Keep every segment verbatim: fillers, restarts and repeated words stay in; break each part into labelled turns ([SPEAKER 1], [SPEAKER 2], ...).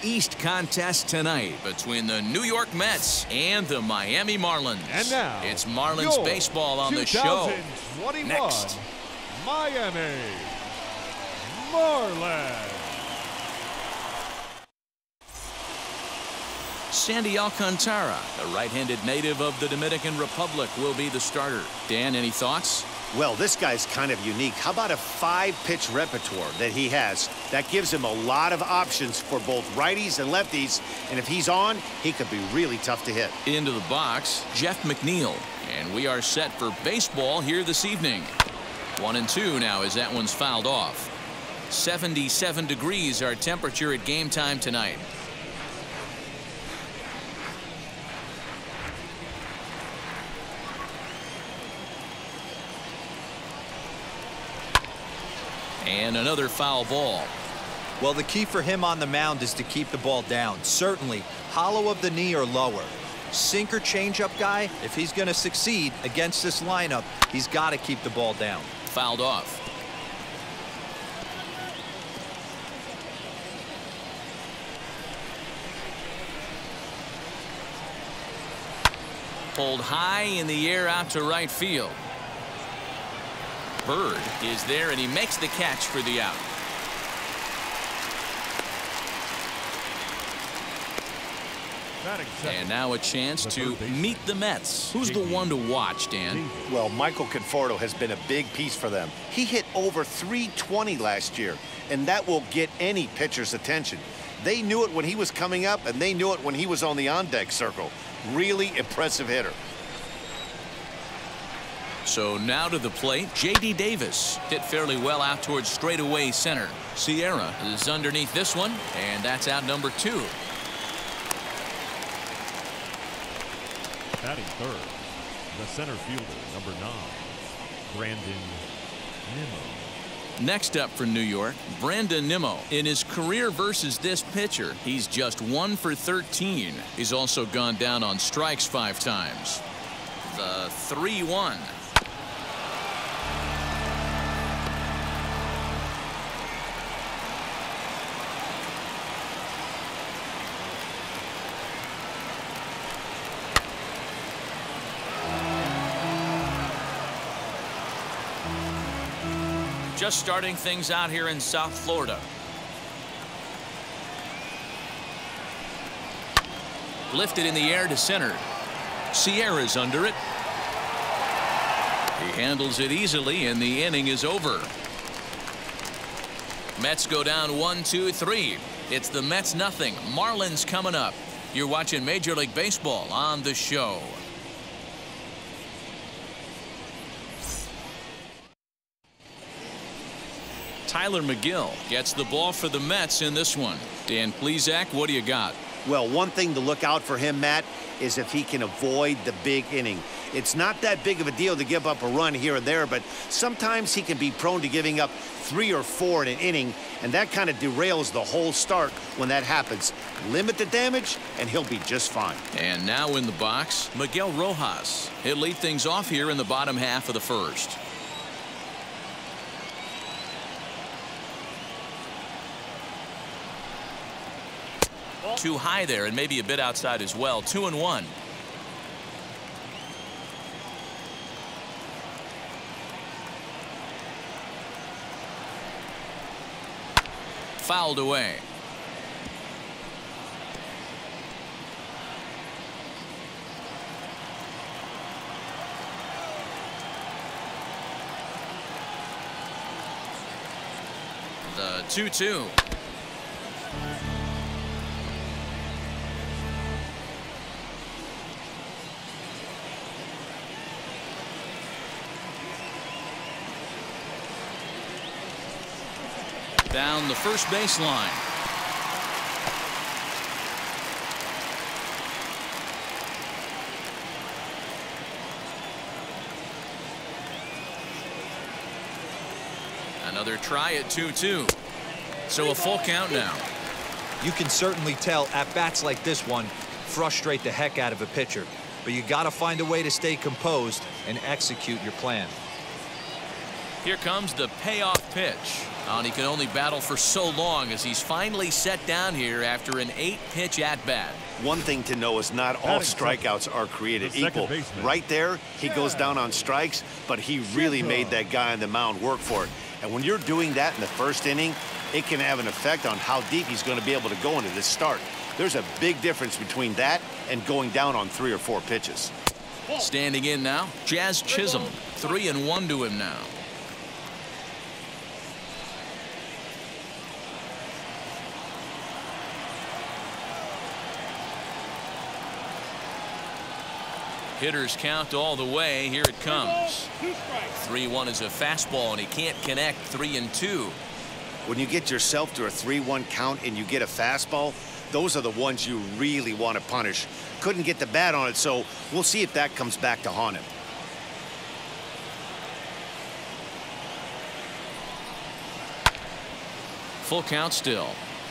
[SPEAKER 1] East contest tonight between the New York Mets and the Miami Marlins.
[SPEAKER 2] And now,
[SPEAKER 1] it's Marlins baseball on the show. Next.
[SPEAKER 2] Miami Marlins.
[SPEAKER 1] Sandy Alcantara, the right-handed native of the Dominican Republic, will be the starter. Dan, any thoughts?
[SPEAKER 3] Well, this guy's kind of unique. How about a five-pitch repertoire that he has? That gives him a lot of options for both righties and lefties. And if he's on, he could be really tough to hit.
[SPEAKER 1] Into the box, Jeff McNeil. And we are set for baseball here this evening. One and two now as that one's fouled off. seventy-seven degrees our temperature at game time tonight. And another foul ball.
[SPEAKER 4] Well, the key for him on the mound is to keep the ball down. Certainly, hollow of the knee or lower. Sinker changeup guy, if he's going to succeed against this lineup, he's got to keep the ball down.
[SPEAKER 1] Fouled off. Pulled high in the air out to right field. Bird is there, and he makes the catch for the out. And now a chance to meet the Mets. Who's the one to watch, Dan?
[SPEAKER 3] Well, Michael Conforto has been a big piece for them. He hit over three twenty last year, and that will get any pitcher's attention. They knew it when he was coming up, and they knew it when he was on the on-deck circle. Really impressive hitter.
[SPEAKER 1] So now to the plate, J D Davis hit fairly well out towards straightaway center. Sierra is underneath this one, and that's out number two.
[SPEAKER 2] Batting third, the center fielder, number nine, Brandon Nimmo.
[SPEAKER 1] Next up for New York, Brandon Nimmo. In his career versus this pitcher, he's just one for thirteen. He's also gone down on strikes five times. The three one. Just starting things out here in South Florida. Lifted in the air to center. Sierra's under it. He handles it easily, and the inning is over. Mets go down one, two, three. It's the Mets nothing. Marlins coming up. You're watching Major League Baseball on the show. Tyler McGill gets the ball for the Mets in this one. Dan Plesac, what do you got?
[SPEAKER 3] Well, one thing to look out for him, Matt, is if he can avoid the big inning. It's not that big of a deal to give up a run here and there, but sometimes he can be prone to giving up three or four in an inning, and that kind of derails the whole start when that happens. Limit the damage, and he'll be just fine.
[SPEAKER 1] And now in the box, Miguel Rojas. He'll lead things off here in the bottom half of the first. Too high there, and maybe a bit outside as well. Two and one. Fouled away. The two two. Down the first baseline. Another try at two two. So a full count now.
[SPEAKER 4] You can certainly tell at bats like this one frustrate the heck out of a pitcher, but you got to find a way to stay composed and execute your plan.
[SPEAKER 1] Here comes the payoff pitch. Oh, and he can only battle for so long as he's finally set down here after an eight pitch at bat.
[SPEAKER 3] One thing to know is not all strikeouts are created equal. Right there, he goes down on strikes, but he really made that guy on the mound work for it. And when you're doing that in the first inning, it can have an effect on how deep he's going to be able to go into this start. There's a big difference between that and going down on three or four pitches.
[SPEAKER 1] Standing in now, Jazz Chisholm. Three and one to him now. Hitters count all the way. Here it comes. three one is a fastball, and he can't connect. Three and two.
[SPEAKER 3] When you get yourself to a three one count and you get a fastball, those are the ones you really want to punish. Couldn't get the bat on it, so we'll see if that comes back to haunt him.
[SPEAKER 1] Full count still.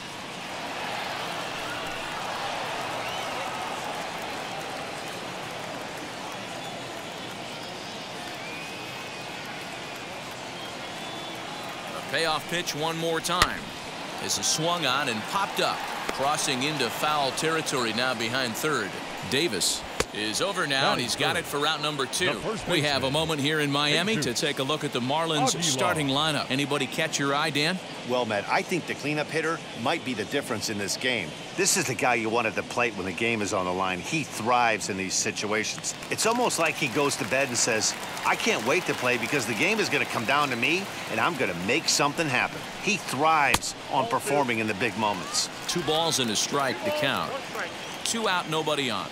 [SPEAKER 1] Payoff pitch one more time. This is swung on and popped up. Crossing into foul territory now behind third. Davis is over now, and he's got it for route number two. We have a moment here in Miami to take a look at the Marlins starting lineup. Anybody catch your eye, Dan?
[SPEAKER 3] Well, Matt, I think the cleanup hitter might be the difference in this game. This is the guy you want at the plate when the game is on the line. He thrives in these situations. It's almost like he goes to bed and says, I can't wait to play because the game is going to come down to me, and I'm going to make something happen. He thrives on performing in the big moments.
[SPEAKER 1] Two balls and a strike to count. Two out, nobody on.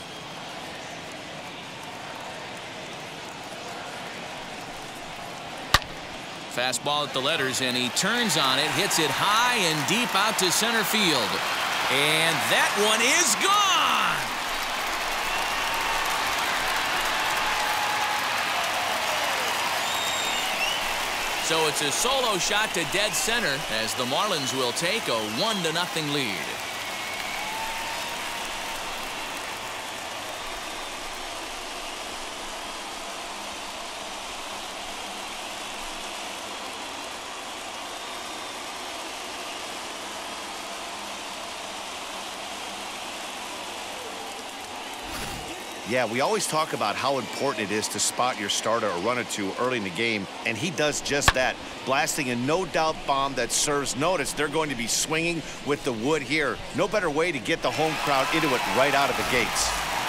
[SPEAKER 1] Fastball at the letters, and he turns on it, hits it high and deep out to center field. And that one is gone! So it's a solo shot to dead center as the Marlins will take a one to nothing lead.
[SPEAKER 3] Yeah, we always talk about how important it is to spot your starter or run it to early in the game, and he does just that, blasting a no-doubt bomb that serves notice. They're going to be swinging with the wood here. No better way to get the home crowd into it right out of the gates.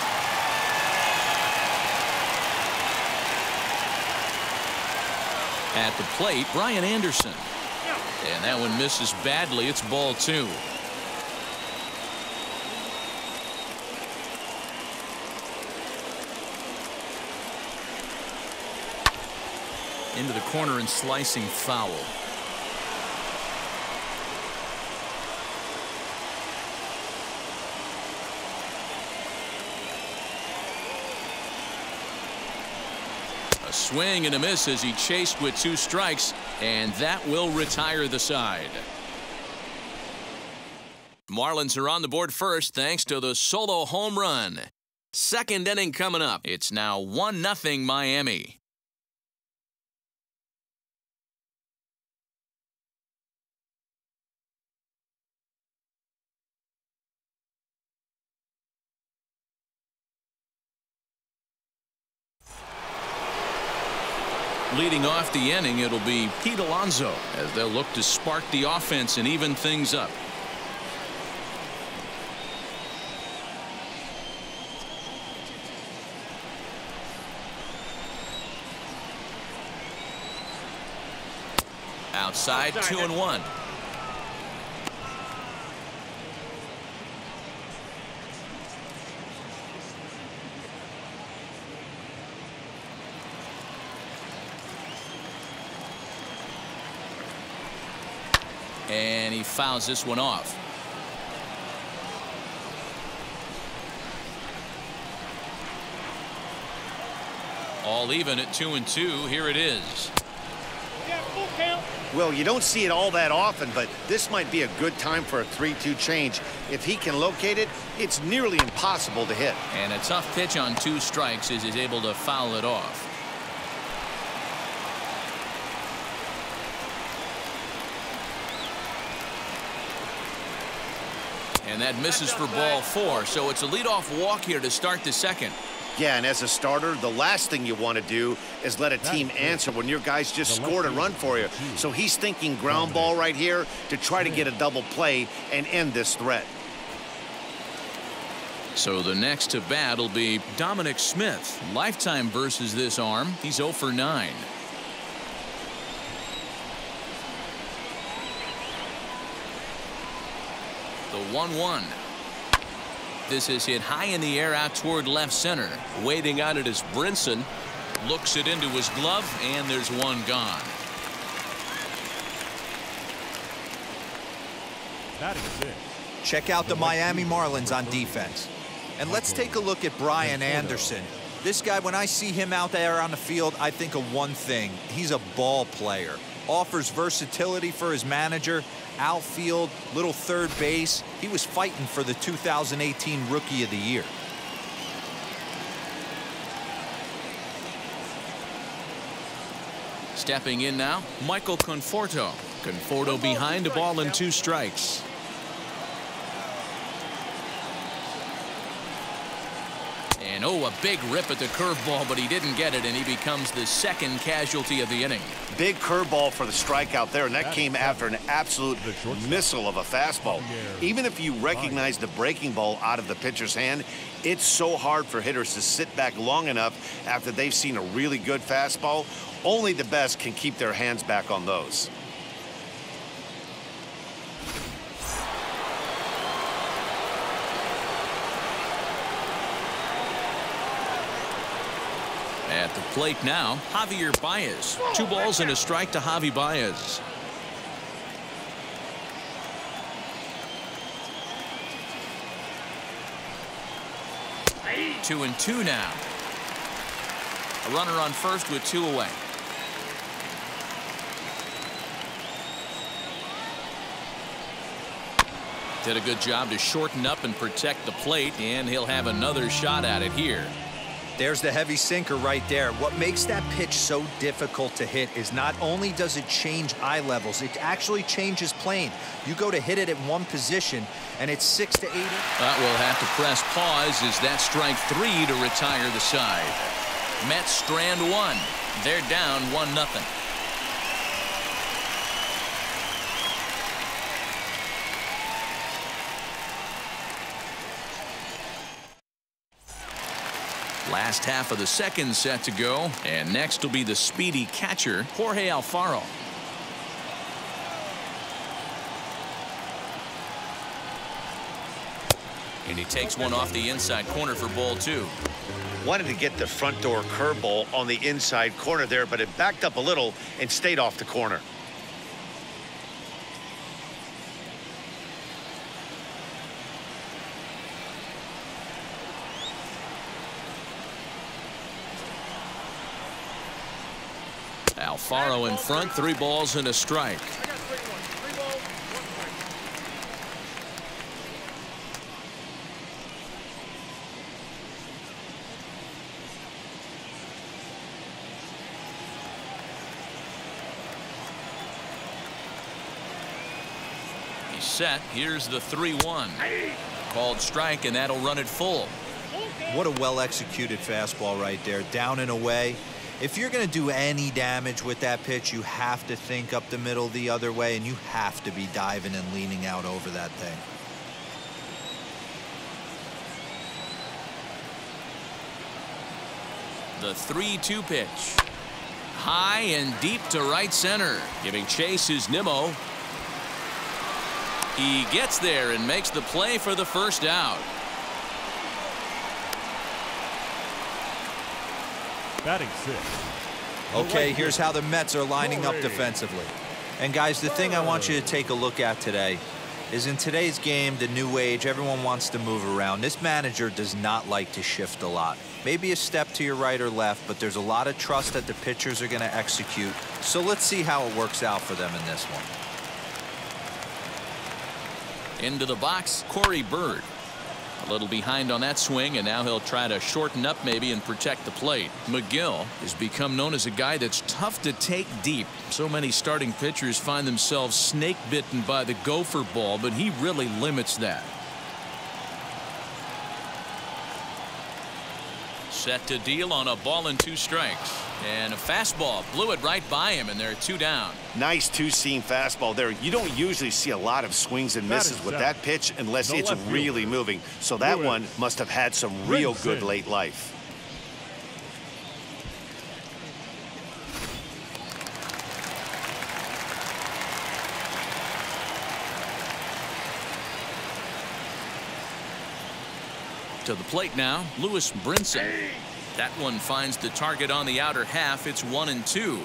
[SPEAKER 1] At the plate, Brian Anderson. And that one misses badly. It's ball two. Into the corner and slicing foul. A swing and a miss as he chased with two strikes, and that will retire the side. Marlins are on the board first thanks to the solo home run. Second inning coming up. It's now one nothing Miami. Leading off the inning, it'll be Pete Alonso as they'll look to spark the offense and even things up. Outside, two and one. And he fouls this one off. All even at two and two. Here it is.
[SPEAKER 3] Well, you don't see it all that often, but this might be a good time for a three two change. If he can locate it, it's nearly impossible to hit.
[SPEAKER 1] And a tough pitch on two strikes as he's able to foul it off. And that misses for ball four, so it's a leadoff walk here to start the second.
[SPEAKER 3] Yeah, and as a starter, the last thing you want to do is let a team answer when your guys just scored a run for you. So he's thinking ground ball right here to try to get a double play and end this threat.
[SPEAKER 1] So the next to bat will be Dominic Smith. Lifetime versus this arm. He's oh for nine. The one one. This is hit high in the air out toward left center. Waiting on it is Brinson. Looks it into his glove, and there's one gone.
[SPEAKER 2] Batting six.
[SPEAKER 4] Check out the Miami Marlins on defense. And let's take a look at Brian Anderson. This guy, when I see him out there on the field, I think of one thing. He's a ball player. Offers versatility for his manager. Outfield, little third base. He was fighting for the two thousand eighteen Rookie of the Year.
[SPEAKER 1] Stepping in now, Michael Conforto. Conforto behind a ball and two strikes. And oh, a big rip at the curveball, but he didn't get it, and he becomes the second casualty of the inning.
[SPEAKER 3] Big curveball for the strikeout there, and that came after an absolute missile of a fastball. Even if you recognize the breaking ball out of the pitcher's hand, it's so hard for hitters to sit back long enough after they've seen a really good fastball. Only the best can keep their hands back on those.
[SPEAKER 1] At the plate now, Javier Baez. Two balls and a strike to Javi Baez. Two and two now. A runner on first with two away. Did a good job to shorten up and protect the plate, and he'll have another shot at it here.
[SPEAKER 4] There's the heavy sinker right there. What makes that pitch so difficult to hit is not only does it change eye levels, it actually changes plane. You go to hit it at one position, and it's six to eighty.
[SPEAKER 1] That will have to press pause as that strike three to retire the side. Mets strand one. They're down one nothing. Last half of the second set to go, and next will be the speedy catcher, Jorge Alfaro. And he takes one off the inside corner for ball two.
[SPEAKER 3] Wanted to get the front door curveball on the inside corner there, but it backed up a little and stayed off the corner.
[SPEAKER 1] Alfaro in front, three balls and a strike. He's set. Here's the three one. Called strike, and that'll run it full.
[SPEAKER 4] What a well-executed fastball right there, down and away. If you're going to do any damage with that pitch, you have to think up the middle the other way, and you have to be diving and leaning out over that thing.
[SPEAKER 1] The three two pitch. High and deep to right center. Giving chase is Nimmo. He gets there and makes the play for the first out.
[SPEAKER 2] Batting six.
[SPEAKER 4] Okay, here's how the Mets are lining up defensively. And guys, the thing I want you to take a look at today is in today's game, the new age, everyone wants to move around. This manager does not like to shift a lot. Maybe a step to your right or left, but there's a lot of trust that the pitchers are going to execute. So let's see how it works out for them in this one.
[SPEAKER 1] Into the box, Corey Bird. A little behind on that swing, and now he'll try to shorten up maybe and protect the plate. McGill has become known as a guy that's tough to take deep. So many starting pitchers find themselves snake bitten by the gopher ball, but he really limits that. Set to deal on a ball and two strikes. And a fastball blew it right by him, and they're two down.
[SPEAKER 3] Nice two-seam fastball there. You don't usually see a lot of swings and misses with that pitch unless it's really moving. So that one must have had some real good late life.
[SPEAKER 1] To the plate now, Lewis Brinson. That one finds the target on the outer half. It's one and two.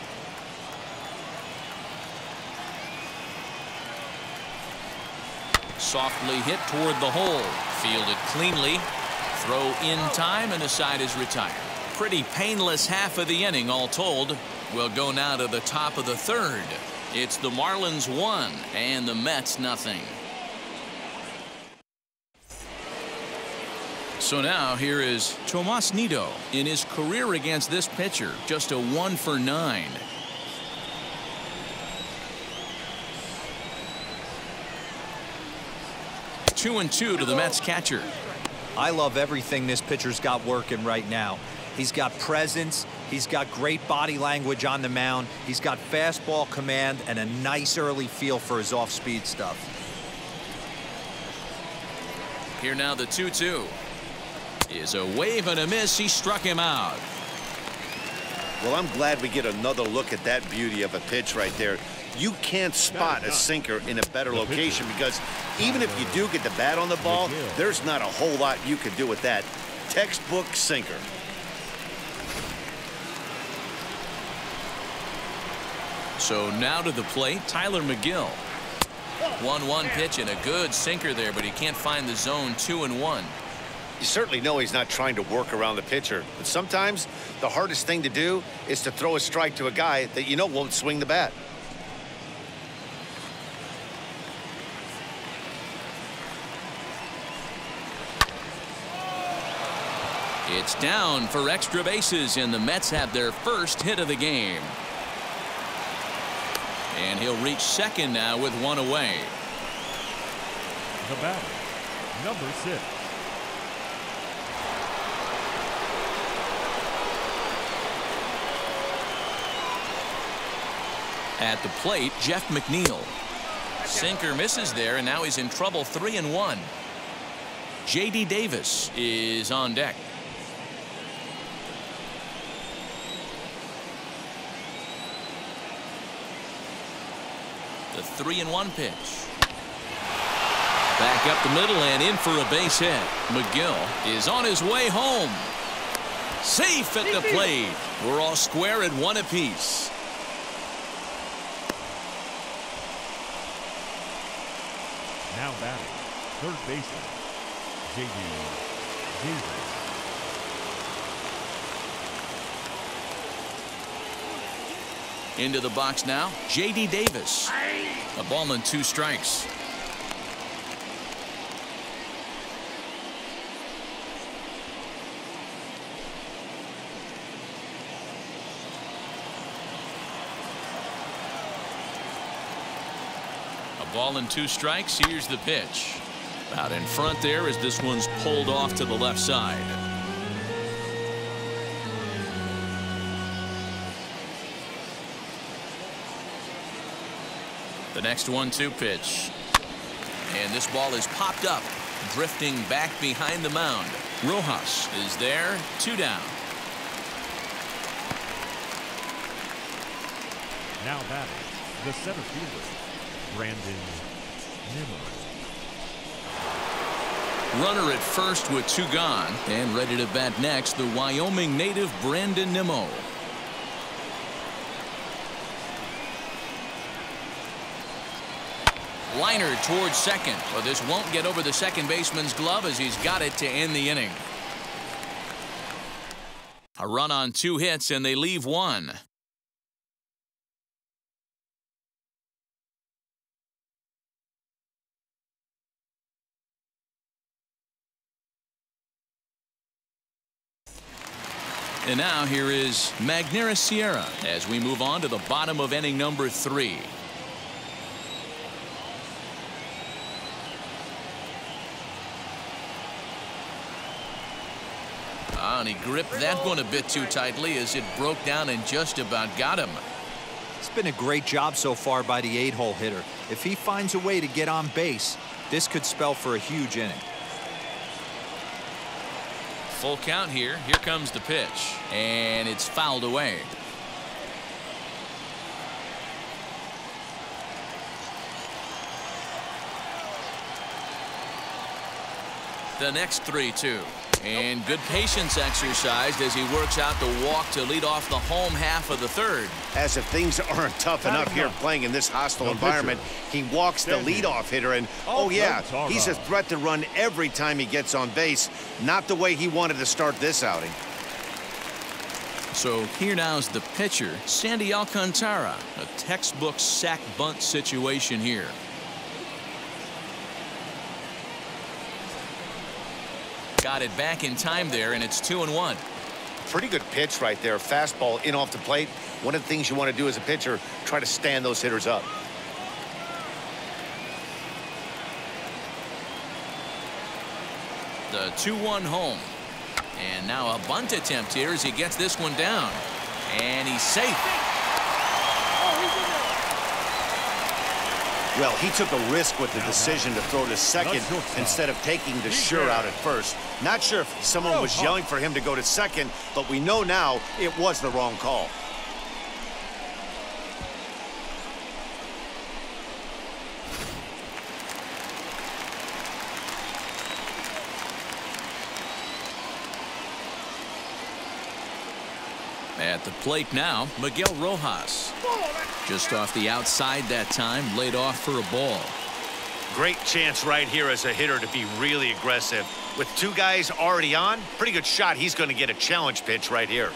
[SPEAKER 1] Softly hit toward the hole. Fielded cleanly. Throw in time, and the side is retired. Pretty painless half of the inning all told. We'll go now to the top of the third. It's the Marlins one and the Mets nothing. So now here is Tomas Nido. In his career against this pitcher, just a one for nine. Two and two to the Mets catcher.
[SPEAKER 4] I love everything this pitcher's got working right now. He's got presence. He's got great body language on the mound. He's got fastball command and a nice early feel for his off-speed stuff.
[SPEAKER 1] Here now the two two. Is a wave and a miss. He struck him out.
[SPEAKER 3] Well, I'm glad we get another look at that beauty of a pitch right there. You can't spot a sinker in a better location because even if you do get the bat on the ball, there's not a whole lot you can do with that. Textbook sinker.
[SPEAKER 1] So now to the plate, Tyler McGill. one one pitch and a good sinker there, but he can't find the zone. Two and one.
[SPEAKER 3] You certainly know he's not trying to work around the pitcher, but sometimes the hardest thing to do is to throw a strike to a guy that you know won't swing the bat.
[SPEAKER 1] It's down for extra bases, and the Mets have their first hit of the game. And he'll reach second now with one away.
[SPEAKER 2] The batter, number six.
[SPEAKER 1] At the plate, Jeff McNeil. Sinker misses there, and now he's in trouble. Three and one. J D Davis is on deck. The three and one pitch. Back up the middle and in for a base hit. McGill is on his way home. Safe at the plate. We're all square at one apiece.
[SPEAKER 2] Now batting, third baseman, J D Davis.
[SPEAKER 1] Into the box now, J D Davis. A ball and two strikes. Ball and two strikes. Here's the pitch. Out in front there as this one's pulled off to the left side. The next one two pitch. And this ball is popped up, drifting back behind the mound. Rojas is there, two down.
[SPEAKER 2] Now batting, the center fielder, Brandon Nimmo.
[SPEAKER 1] Runner at first with two gone, and ready to bat next, the Wyoming native Brandon Nimmo. Liner towards second, but this won't get over the second baseman's glove as he's got it to end the inning. A run on two hits, and they leave one. And now here is Magneuris Sierra as we move on to the bottom of inning number three. Wow, and he gripped that one a bit too tightly as it broke down and just about got him.
[SPEAKER 4] It's been a great job so far by the eight-hole hitter. If he finds a way to get on base, this could spell for a huge inning.
[SPEAKER 1] Full count here. Here comes the pitch, and it's fouled away. The next three two. And good patience exercised as he works out the walk to lead off the home half of the third.
[SPEAKER 3] As if things aren't tough enough here playing in this hostile environment, he walks the leadoff hitter, and oh yeah, he's a threat to run every time he gets on base. Not the way he wanted to start this outing.
[SPEAKER 1] So here now's the pitcher, Sandy Alcantara. A textbook sack bunt situation here. Got it back in time there, and it's two and one.
[SPEAKER 3] Pretty good pitch right there. Fastball in off the plate. One of the things you want to do as a pitcher, try to stand those hitters up.
[SPEAKER 1] The two one home. And now a bunt attempt here as he gets this one down. And he's safe.
[SPEAKER 3] Well, he took a risk with the decision to throw to second instead of taking the sure out at first. Not sure if someone was yelling for him to go to second, but we know now it was the wrong call.
[SPEAKER 1] At the plate now, Miguel Rojas. Just off the outside that time, laid off for a ball.
[SPEAKER 3] Great chance right here as a hitter to be really aggressive. With two guys already on, pretty good shot. He's going to get a challenge pitch right here.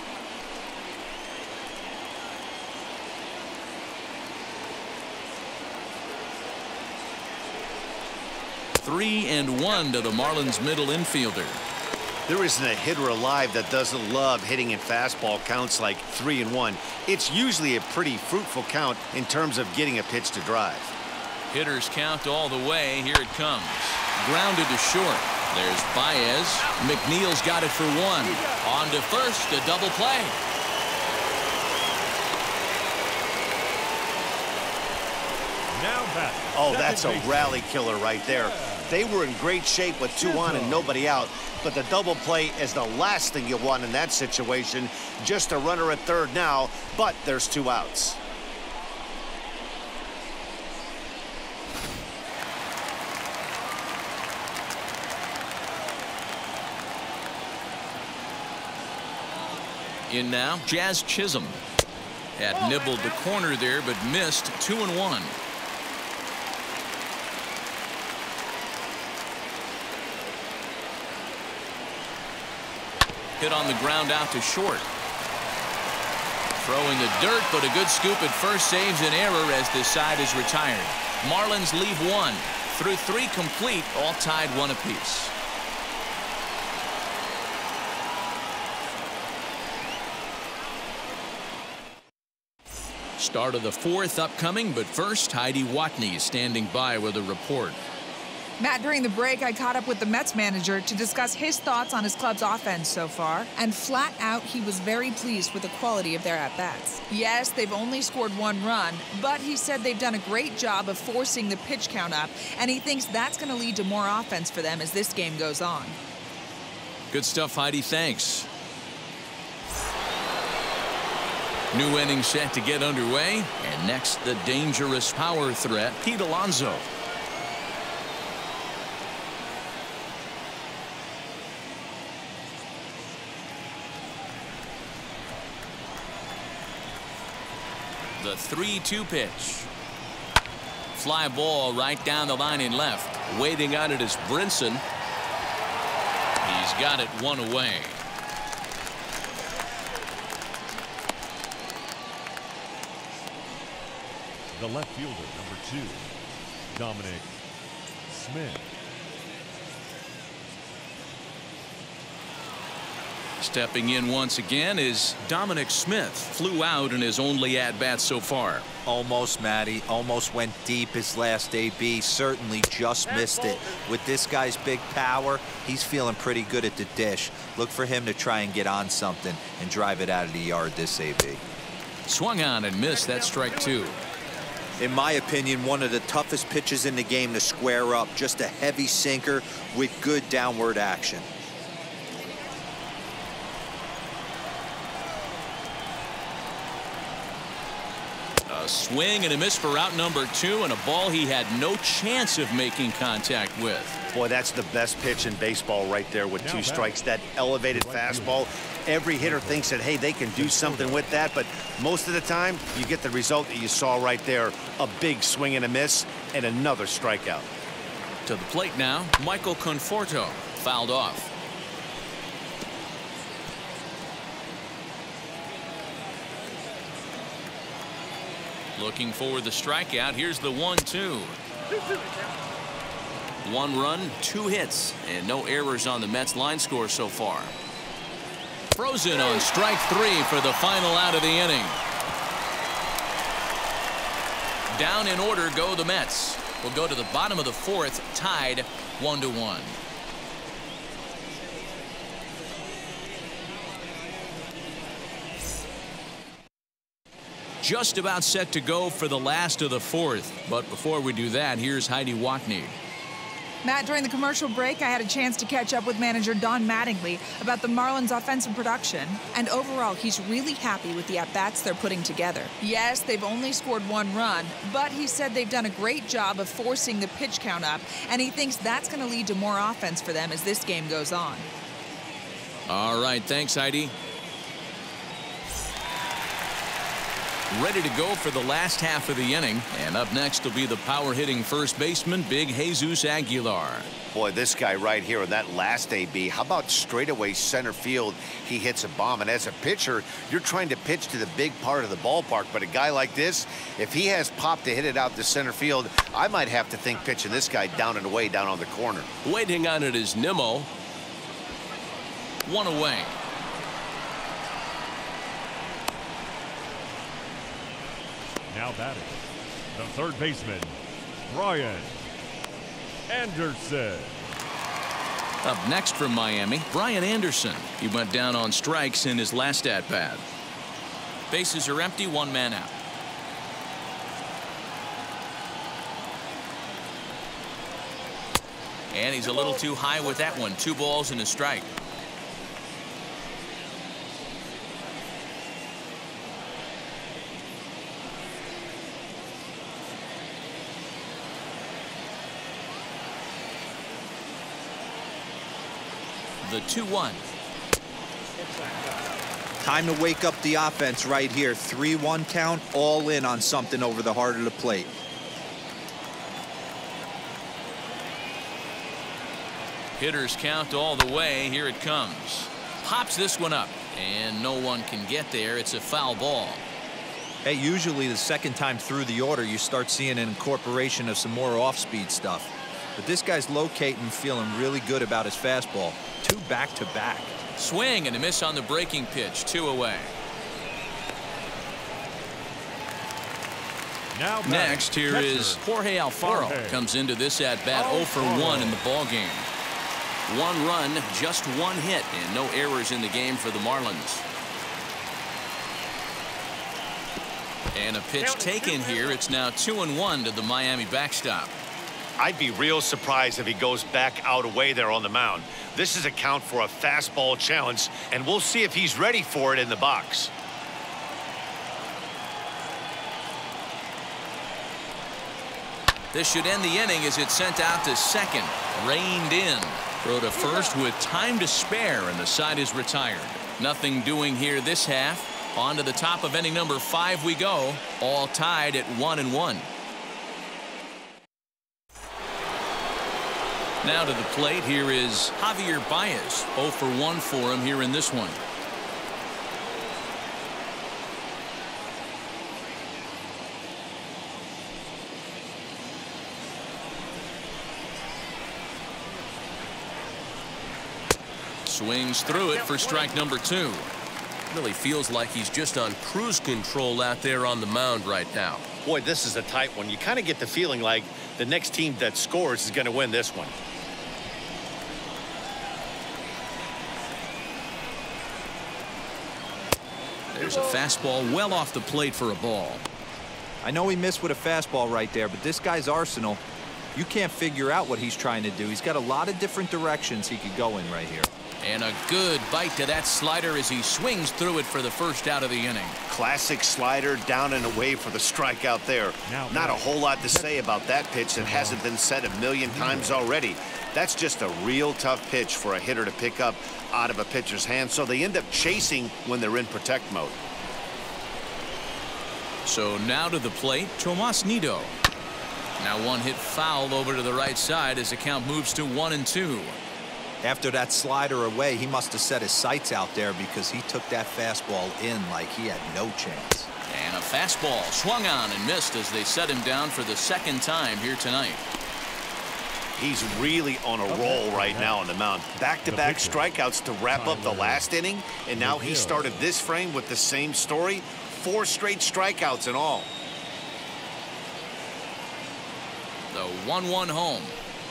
[SPEAKER 1] Three and one to the Marlins middle infielder.
[SPEAKER 3] There isn't a hitter alive that doesn't love hitting in fastball counts like three and one. It's usually a pretty fruitful count in terms of getting a pitch to drive.
[SPEAKER 1] Hitters count all the way. Here it comes. Grounded to short. There's Baez. McNeil's got it for one. On to first, a double play.
[SPEAKER 2] Now back.
[SPEAKER 3] Oh, that's a rally killer right there. They were in great shape with two on and nobody out, but the double play is the last thing you want in that situation. Just a runner at third now, but there's two outs.
[SPEAKER 1] In now, Jazz Chisholm. Had nibbled the corner there, but missed. Two and one. Hit on the ground out to short. Throwing the dirt, but a good scoop at first saves an error as this side is retired. Marlins leave one. Through three complete, all tied one apiece. Start of the fourth upcoming, but first, Heidi Watney standing by with a report.
[SPEAKER 5] Matt, during the break, I caught up with the Mets manager to discuss his thoughts on his club's offense so far, and flat out, he was very pleased with the quality of their at-bats. Yes, they've only scored one run, but he said they've done a great job of forcing the pitch count up, and he thinks that's going to lead to more offense for them as this game goes on.
[SPEAKER 1] Good stuff, Heidi. Thanks. New inning set to get underway, and next, the dangerous power threat, Pete Alonso. The three two pitch. Fly ball right down the line in left. Waiting on it is Brinson. He's got it one away.
[SPEAKER 2] The left fielder, number two, Dominic Smith.
[SPEAKER 1] Stepping in once again is Dominic Smith. Flew out in his only at-bat so far.
[SPEAKER 4] Almost, Matty. Almost went deep his last A B. Certainly just missed it. With this guy's big power, he's feeling pretty good at the dish. Look for him to try and get on something and drive it out of the yard this A B.
[SPEAKER 1] Swung on and missed. That strike two.
[SPEAKER 4] In my opinion, one of the toughest pitches in the game to square up. Just a heavy sinker with good downward action.
[SPEAKER 1] A swing and a miss for out number two, and a ball he had no chance of making contact with.
[SPEAKER 3] Boy, that's the best pitch in baseball right there with two strikes. That elevated fastball. Every hitter thinks that, hey, they can do something with that, but most of the time you get the result that you saw right there. A big swing and a miss and another strikeout.
[SPEAKER 1] To the plate now, Michael Conforto. Fouled off. Looking for the strikeout. Here's the one two. One run, two hits, and no errors on the Mets line score so far. Frozen on strike three for the final out of the inning. Down in order go the Mets. We'll go to the bottom of the fourth, tied one to one. Just about set to go for the last of the fourth. But before we do that, here's Heidi Watney.
[SPEAKER 5] Matt, during the commercial break, I had a chance to catch up with manager Don Mattingly about the Marlins' offensive production. And overall, he's really happy with the at-bats they're putting together. Yes, they've only scored one run, but he said they've done a great job of forcing the pitch count up, and he thinks that's going to lead to more offense for them as this game goes on.
[SPEAKER 1] All right, thanks, Heidi. Ready to go for the last half of the inning, and up next will be the power-hitting first baseman, Big Jesus Aguilar.
[SPEAKER 3] Boy, this guy right here in that last A B, how about straightaway center field? He hits a bomb, and as a pitcher, you're trying to pitch to the big part of the ballpark, but a guy like this, if he has pop to hit it out to center field, I might have to think pitching this guy down and away down on the corner.
[SPEAKER 1] Waiting on it is Nimmo. One away.
[SPEAKER 2] Now batting, the third baseman, Brian Anderson.
[SPEAKER 1] Up next from Miami, Brian Anderson. He went down on strikes in his last at-bat. Bases are empty, one man out. And he's a little too high with that one. Two balls and a strike. The two one.
[SPEAKER 4] Time to wake up the offense right here. three one count, all in on something over the heart of the plate.
[SPEAKER 1] Hitters count all the way. Here it comes. Pops this one up, and no one can get there. It's a foul ball.
[SPEAKER 4] Hey, usually the second time through the order, you start seeing an incorporation of some more off-speed stuff. But this guy's locating, feeling really good about his fastball. Two back-to-back.
[SPEAKER 1] Swing and a miss on the breaking pitch. Two away.
[SPEAKER 2] Now
[SPEAKER 1] next here
[SPEAKER 2] catcher,
[SPEAKER 1] is Jorge Alfaro.
[SPEAKER 2] Jorge.
[SPEAKER 1] Comes into this at bat oh for one in the ball game. One run, just one hit, and no errors in the game for the Marlins. And a pitch taken here. It's now two and one to the Miami backstop.
[SPEAKER 3] I'd be real surprised if he goes back out away there on the mound. This is a count for a fastball challenge, and we'll see if he's ready for it in the box.
[SPEAKER 1] This should end the inning as it's sent out to second. Reined in. Throw to first with time to spare, and the side is retired. Nothing doing here this half. On to the top of inning number five we go. All tied at one and one. Now to the plate, here is Javier Baez. oh for one for him here in this one. Swings through it for strike number two.
[SPEAKER 6] Really feels like he's just on cruise control out there on the mound right now.
[SPEAKER 3] Boy, this is a tight one. You kind of get the feeling like the next team that scores is going to win this one.
[SPEAKER 1] There's a fastball well off the plate for a ball.
[SPEAKER 4] I know he missed with a fastball right there, but this guy's arsenal, you can't figure out what he's trying to do. He's got a lot of different directions he could go in right here.
[SPEAKER 1] And a good bite to that slider as he swings through it for the first out of the inning.
[SPEAKER 3] Classic slider, down and away for the strikeout there. Not a whole lot to say about that pitch that hasn't been said a million times already. That's just a real tough pitch for a hitter to pick up out of a pitcher's hand, so they end up chasing when they're in protect mode.
[SPEAKER 1] So now to the plate, Tomas Nido. Now one hit foul over to the right side as the count moves to one and two.
[SPEAKER 4] After that slider away, he must have set his sights out there because he took that fastball in like he had no chance.
[SPEAKER 1] And a fastball swung on and missed as they set him down for the second time here tonight.
[SPEAKER 3] He's really on a roll right now on the mound. Back-to-back strikeouts to wrap up the last inning, and now he started this frame with the same story. Four straight strikeouts in all.
[SPEAKER 1] The one one home.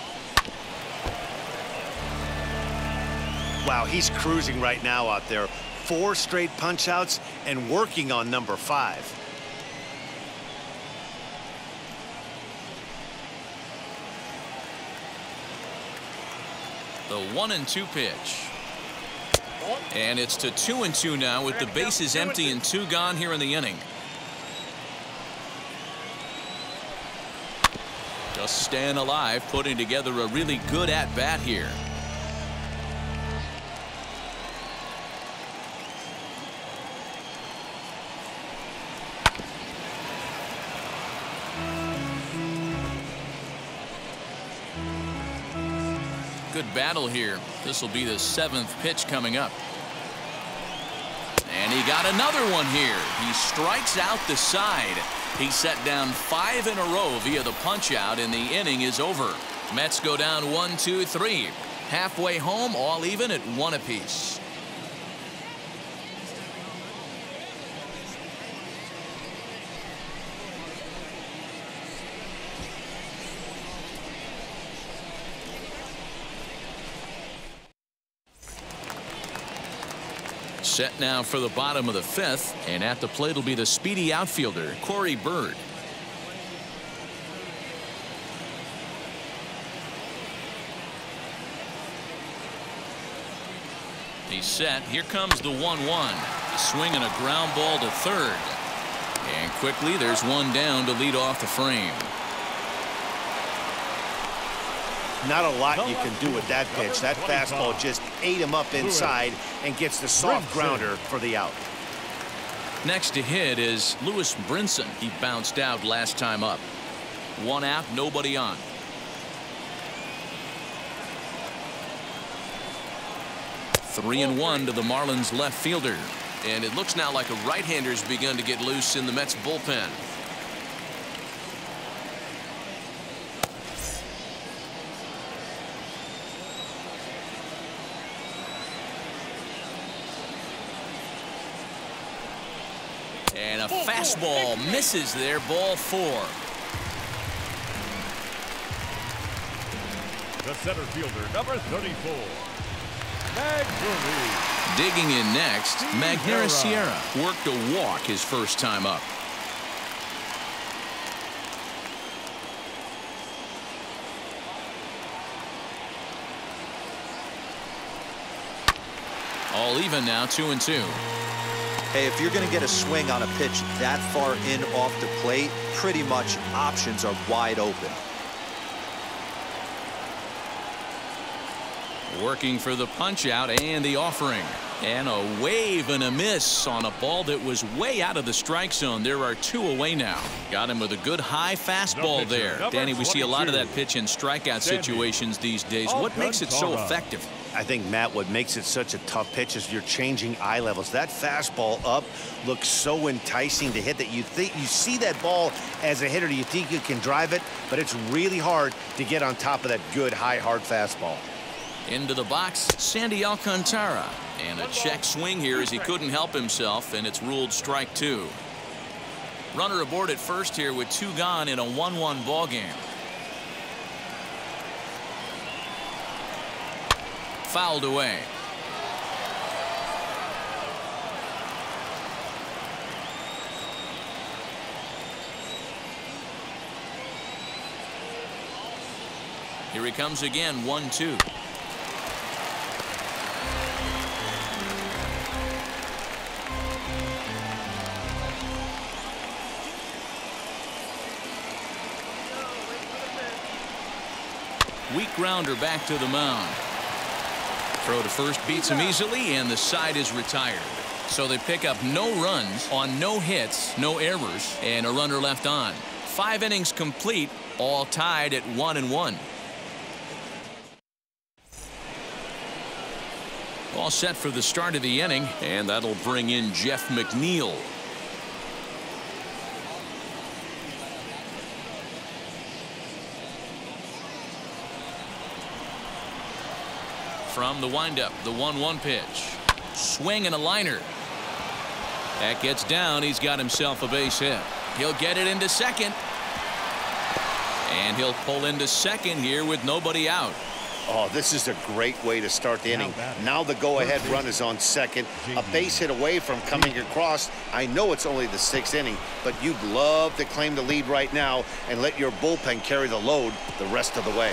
[SPEAKER 3] Wow, he's cruising right now out there. Four straight punch-outs and working on number five.
[SPEAKER 1] The one and two pitch. And it's to two and two now with the bases empty and two gone here in the inning. Just staying alive, putting together a really good at-bat here. Good battle here. This will be the seventh pitch coming up. And he got another one here. He strikes out the side. He set down five in a row via the punch out, and the inning is over. Mets go down one, two, three. Halfway home, all even at one apiece. Set now for the bottom of the fifth, and at the plate will be the speedy outfielder, Corey Bird. He's set. Here comes the one one. The swing and a ground ball to third. And quickly there's one down to lead off the frame.
[SPEAKER 3] Not a lot you can do with that pitch. That fastball just ate him up inside and gets the soft grounder for the out.
[SPEAKER 1] Next to hit is Lewis Brinson. He bounced out last time up. One out, nobody on. Three and one to the Marlins left fielder. And it looks now like a right-hander's begun to get loose in the Mets bullpen. And a fastball misses there, ball four.
[SPEAKER 2] The center fielder, number thirty-four, Magneuris.
[SPEAKER 1] Digging in next, Magneuris Sierra worked a walk his first time up. All even now, two and two.
[SPEAKER 4] Hey, if you're going to get a swing on a pitch that far in off the plate, pretty much options are wide open.
[SPEAKER 1] Working for the punch out and the offering. And a wave and a miss on a ball that was way out of the strike zone. There are two away now. Got him with a good high fastball there. Danny, we see a lot of that pitch in strikeout situations these days. What makes it so effective?
[SPEAKER 3] I think, Matt, what makes it such a tough pitch is you're changing eye levels. That fastball up looks so enticing to hit that you think you see that ball as a hitter. You think you can drive it, but it's really hard to get on top of that good high hard fastball.
[SPEAKER 1] Into the box, Sandy Alcantara. And a check swing here as he couldn't help himself, and it's ruled strike two. Runner aboard at first here with two gone in a one one ball game. Fouled away. Here he comes again, one two. Weak grounder back to the mound. Throw to first beats him easily, and the side is retired. So they pick up no runs on no hits, no errors, and a runner left on. Five innings complete, all tied at one and one. All set for the start of the inning, and that'll bring in Jeff McNeil. From the windup, the one one pitch. Swing and a liner. That gets down. He's got himself a base hit. He'll get it into second. And he'll pull into second here with nobody out.
[SPEAKER 3] Oh, this is a great way to start the inning. Now the go-ahead run is on second. A base hit away from coming across. I know it's only the sixth inning, but you'd love to claim the lead right now and let your bullpen carry the load the rest of the way.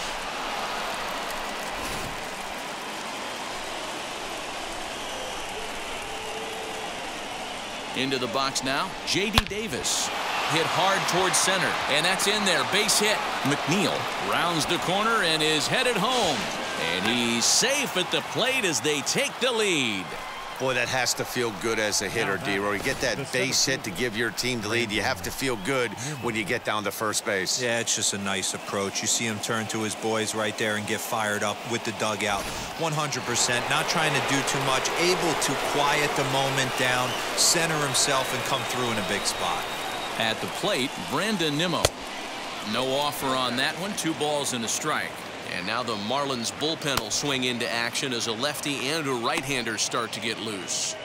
[SPEAKER 1] Into the box now, J D Davis. Hit hard towards center, and that's in there. Base hit. McNeil rounds the corner and is headed home. And he's safe at the plate as they take the lead.
[SPEAKER 3] Boy, that has to feel good as a hitter, D-Roy. You get that base hit to give your team the lead. You have to feel good when you get down to first base.
[SPEAKER 4] Yeah, it's just a nice approach. You see him turn to his boys right there and get fired up with the dugout. one hundred percent, not trying to do too much, able to quiet the moment down, center himself, and come through in a big spot.
[SPEAKER 1] At the plate, Brandon Nimmo. No offer on that one. Two balls and a strike. And now the Marlins bullpen will swing into action as a lefty and a right-hander start to get loose.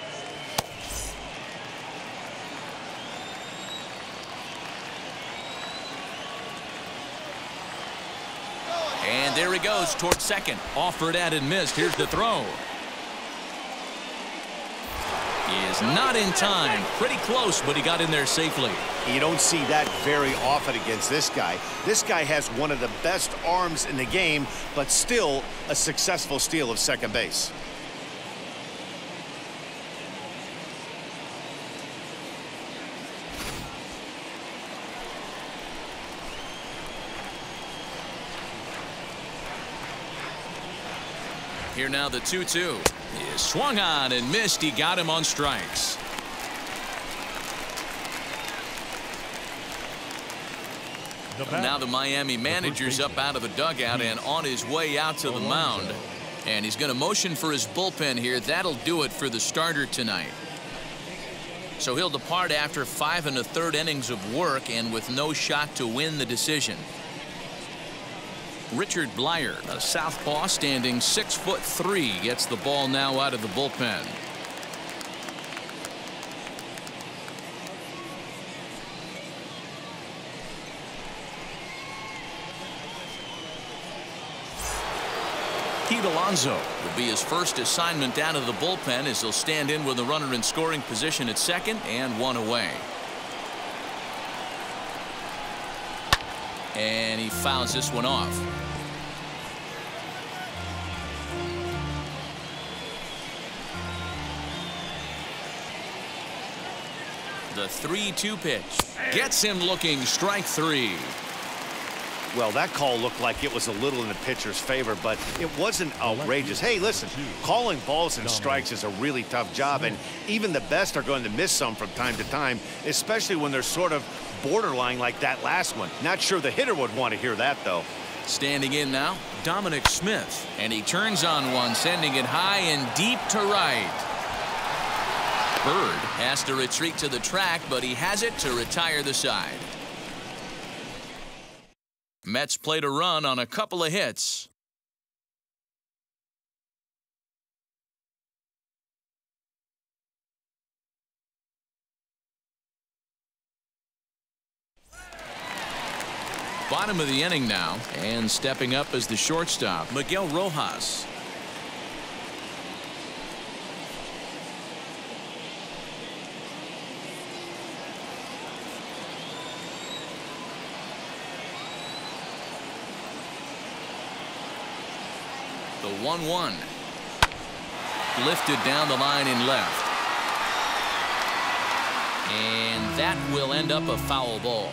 [SPEAKER 1] And there he goes towards second. Offered at and missed. Here's the throw. He is not in time. Pretty close, but he got in there safely.
[SPEAKER 3] You don't see that very often against this guy. This guy has one of the best arms in the game, but still a successful steal of second base.
[SPEAKER 1] Here now the two two. He is swung on and missed. He got him on strikes. Now the Miami manager's up out of the dugout and on his way out to the mound. And he's going to motion for his bullpen here. That'll do it for the starter tonight. So he'll depart after five and a third innings of work and with no shot to win the decision. Richard Blyer, a southpaw standing six foot three, gets the ball now out of the bullpen. Pete Alonso will be his first assignment down to the bullpen as he'll stand in with a runner in scoring position at second and one away. And he fouls this one off. The three two pitch gets him looking, strike three.
[SPEAKER 3] Well, that call looked like it was a little in the pitcher's favor, but it wasn't outrageous. Hey, listen, calling balls and strikes is a really tough job, and even the best are going to miss some from time to time, especially when they're sort of borderline like that last one. Not sure the hitter would want to hear that, though.
[SPEAKER 1] Standing in now, Dominic Smith, and he turns on one, sending it high and deep to right. Bird has to retreat to the track, but he has it to retire the side. Mets played a run on a couple of hits. Bottom of the inning now, and stepping up as the shortstop, Miguel Rojas. The one one. Lifted down the line in left. And that will end up a foul ball.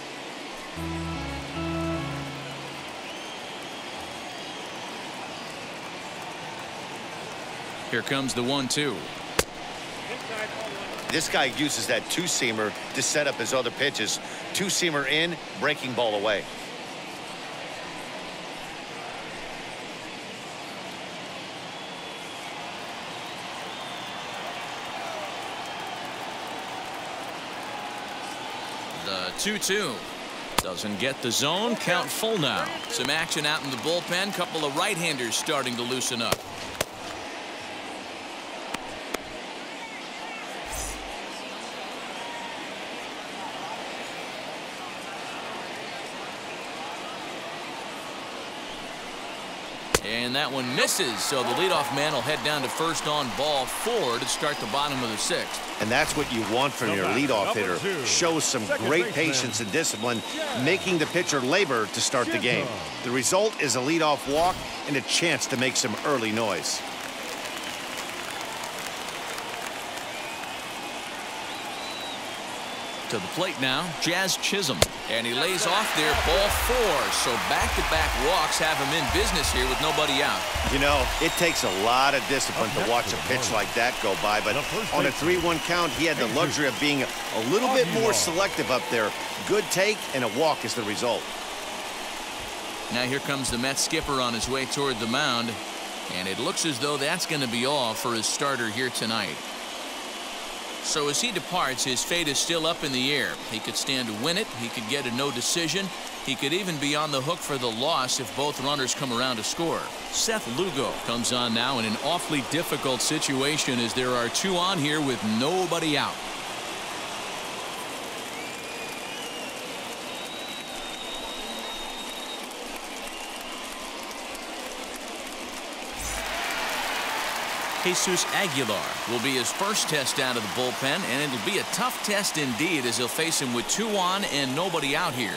[SPEAKER 1] Here comes the one two.
[SPEAKER 3] This guy uses that two-seamer to set up his other pitches. Two-seamer in, breaking ball away.
[SPEAKER 1] The two two. Doesn't get the zone. Count full now. Some action out in the bullpen. Couple of right-handers starting to loosen up. And that one misses, so the leadoff man will head down to first on ball four to start the bottom of the sixth.
[SPEAKER 3] And that's what you want from your leadoff hitter. Shows some great patience and discipline, making the pitcher labor to start the game. The result is a leadoff walk and a chance to make some early noise.
[SPEAKER 1] To the plate now, Jazz Chisholm. And he lays off there, ball four. So back-to-back walks have him in business here with nobody out.
[SPEAKER 3] You know, it takes a lot of discipline to watch a pitch like that go by, but on a three one count, he had the luxury of being a little bit more selective up there. Good take, and a walk is the result.
[SPEAKER 1] Now here comes the Mets skipper on his way toward the mound, and it looks as though that's going to be all for his starter here tonight. So as he departs, his fate is still up in the air. He could stand to win it. He could get a no decision. He could even be on the hook for the loss if both runners come around to score. Seth Lugo comes on now in an awfully difficult situation as there are two on here with nobody out. Jesus Aguilar will be his first test out of the bullpen, and it'll be a tough test indeed as he'll face him with two on and nobody out here.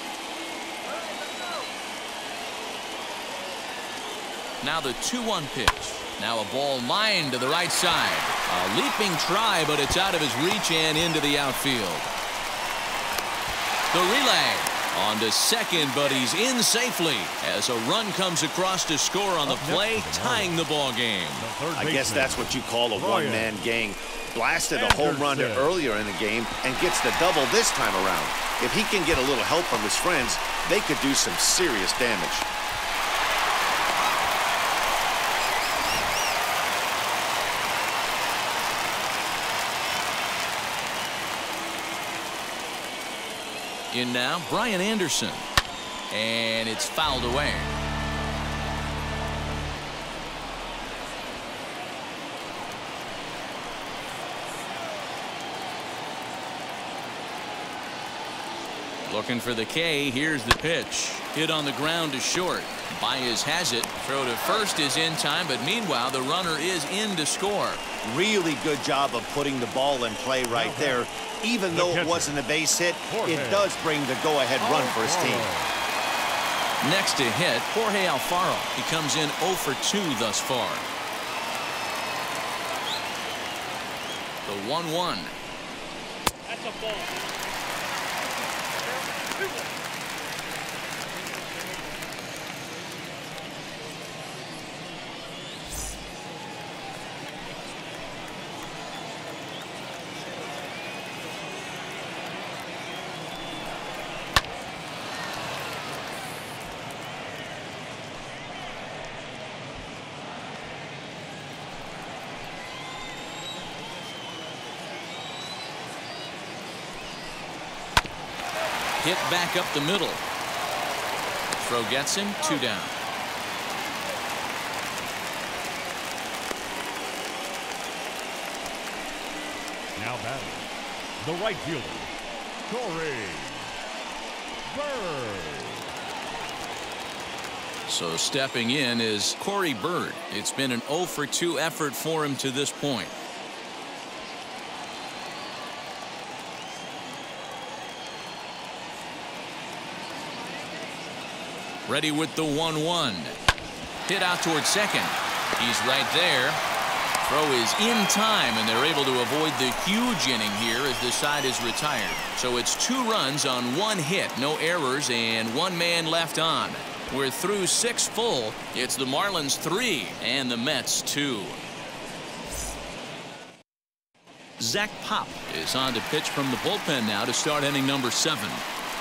[SPEAKER 1] Now the two one pitch. Now a ball lined to the right side. A leaping try, but it's out of his reach and into the outfield. The relay. On to second, but he's in safely as a run comes across to score on the play, tying the ball game.
[SPEAKER 3] I guess that's what you call a one-man gang. Blasted a home run earlier in the game and gets the double this time around. If he can get a little help from his friends, they could do some serious damage.
[SPEAKER 1] In now, Brian Anderson. And it's fouled away. Looking for the K. Here's the pitch. Hit on the ground to short. Baez has it. Throw to first is in time, but meanwhile, the runner is in to score.
[SPEAKER 3] Really good job of putting the ball in play right there. Even though it wasn't a base hit, it does bring the go-ahead run for his team.
[SPEAKER 1] Next to hit, Jorge Alfaro. He comes in oh for two thus far. The one one.
[SPEAKER 7] That's a ball.
[SPEAKER 1] Hit back up the middle. Throw gets him, two down.
[SPEAKER 2] Now batting, the right fielder, Corey Bird.
[SPEAKER 1] So stepping in is Corey Bird. It's been an oh for two effort for him to this point. Ready with the one one. Hit out towards second. He's right there. Throw is in time, and they're able to avoid the huge inning here as this side is retired. So it's two runs on one hit, no errors, and one man left on. We're through six full. It's the Marlins three and the Mets two. Zach Pop is on to pitch from the bullpen now to start inning number seven.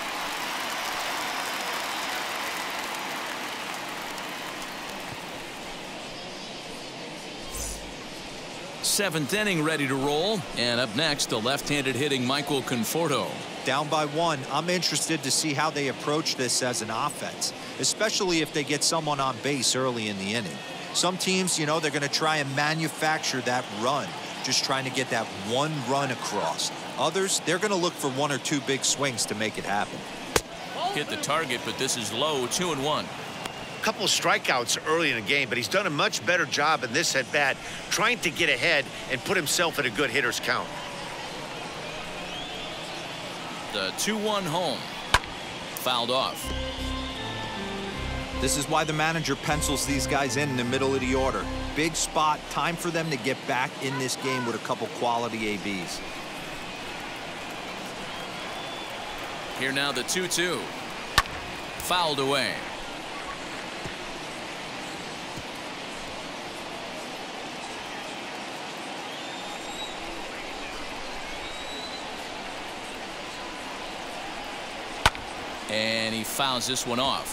[SPEAKER 1] Seventh inning ready to roll, and up next the left-handed hitting Michael Conforto.
[SPEAKER 4] Down by one. I'm interested to see how they approach this as an offense, especially if they get someone on base early in the inning. Some teams, you know, they're going to try and manufacture that run, just trying to get that one run across. Others, they're going to look for one or two big swings to make it happen.
[SPEAKER 1] Hit the target, but this is low. Two and one.
[SPEAKER 3] Couple of strikeouts early in the game, but he's done a much better job in this at bat trying to get ahead and put himself in a good hitter's count.
[SPEAKER 1] The two one home. Fouled off.
[SPEAKER 4] This is why the manager pencils these guys in in the middle of the order. Big spot, time for them to get back in this game with a couple quality A Bs.
[SPEAKER 1] Here now the two two. Fouled away. And he fouls this one off.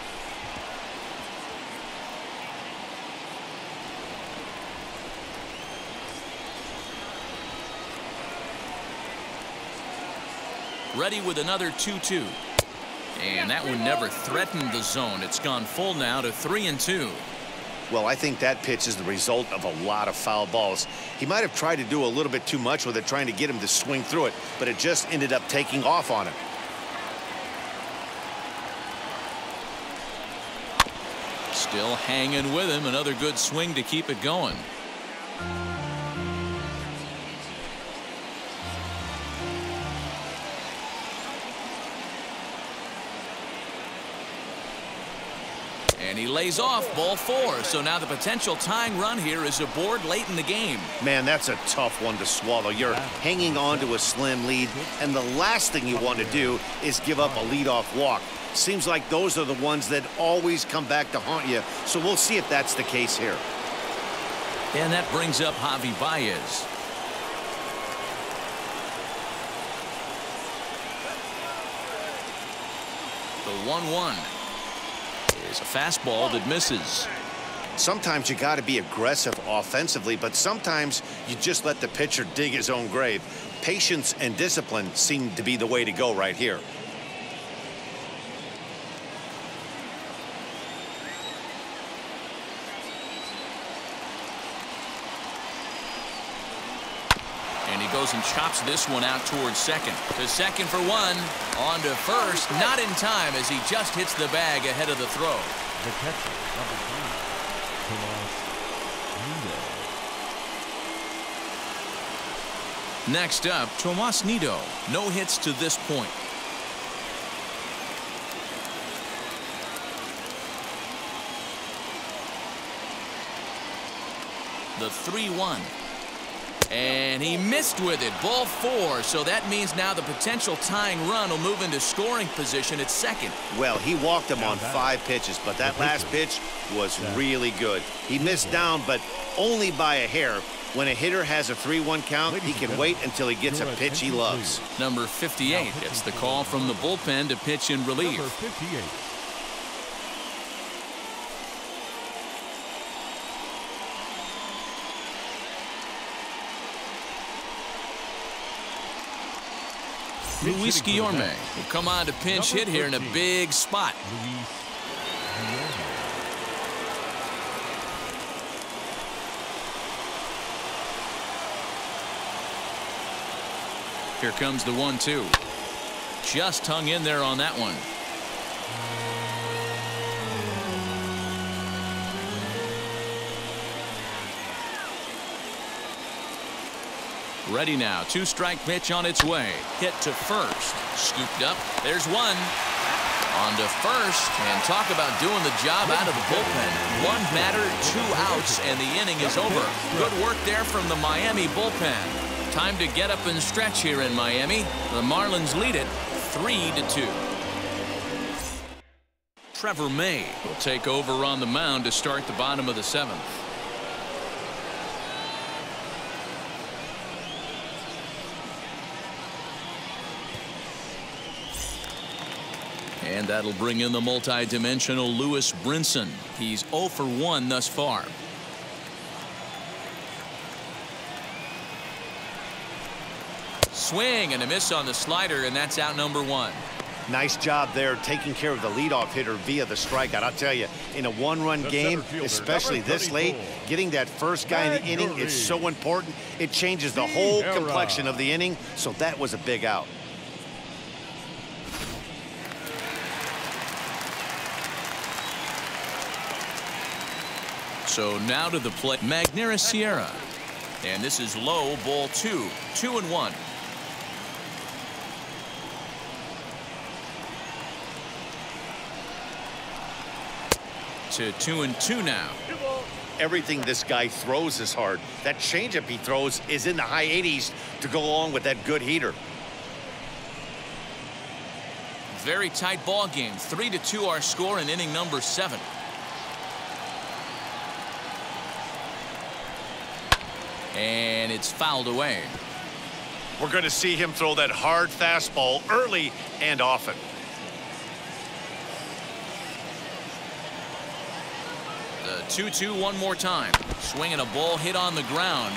[SPEAKER 1] Ready with another two two. And that one never threatened the zone. It's gone full now to three and two.
[SPEAKER 3] Well, I think that pitch is the result of a lot of foul balls. He might have tried to do a little bit too much with it, trying to get him to swing through it, but it just ended up taking off on him.
[SPEAKER 1] Still hanging with him. Another good swing to keep it going. And he lays off ball four. So now the potential tying run here is aboard late in the game.
[SPEAKER 3] Man, that's a tough one to swallow. You're hanging on to a slim lead, and the last thing you want to do is give up a leadoff walk. Seems like those are the ones that always come back to haunt you. So we'll see if that's the case here.
[SPEAKER 1] And that brings up Javi Baez. The one one is a fastball that misses.
[SPEAKER 3] Sometimes you got to be aggressive offensively, but sometimes you just let the pitcher dig his own grave. Patience and discipline seem to be the way to go right here.
[SPEAKER 1] And he goes and chops this one out towards second. To second for one. On to first. Not in time as he just hits the bag ahead of the throw.
[SPEAKER 2] The catcher, number three, Tomas Nido.
[SPEAKER 1] Next up, Tomas Nido. No hits to this point. The three one. And he missed with it. Ball four. So that means now the potential tying run will move into scoring position at second.
[SPEAKER 3] Well, he walked him on five pitches, but that last pitch was really good. He missed down, but only by a hair. When a hitter has a three one count, he can wait until he gets a pitch he loves.
[SPEAKER 1] Number fifty-eight gets the call from the bullpen to pitch in relief.
[SPEAKER 2] Number fifty-eight.
[SPEAKER 1] Luis Guillorme will come on to pinch hit here in a big spot. Here comes the one two. just hung in there on that one. Ready now. Two-strike pitch on its way. Hit to first. Scooped up. There's one. On to first. And talk about doing the job out of the bullpen. One batter, two outs, and the inning is over. Good work there from the Miami bullpen. Time to get up and stretch here in Miami. The Marlins lead it three to two. Trevor May will take over on the mound to start the bottom of the seventh. And that'll bring in the multi-dimensional Lewis Brinson. He's oh for one thus far. Swing and a miss on the slider, and that's out number one.
[SPEAKER 3] Nice job there taking care of the leadoff hitter via the strikeout. I'll tell you, in a one-run game, especially this late, getting that first guy in the inning is so important. It changes the whole complexion of the inning, so that was a big out.
[SPEAKER 1] So now to the plate, Magneuris Sierra. And this is low, ball two, two and one. To two and two now.
[SPEAKER 3] Everything this guy throws is hard. That changeup he throws is in the high eighties to go along with that good heater.
[SPEAKER 1] Very tight ball game. Three to two our score in inning number seven. And it's fouled away.
[SPEAKER 3] We're going to see him throw that hard fastball early and often.
[SPEAKER 1] The two two one more time. Swinging a ball hit on the ground.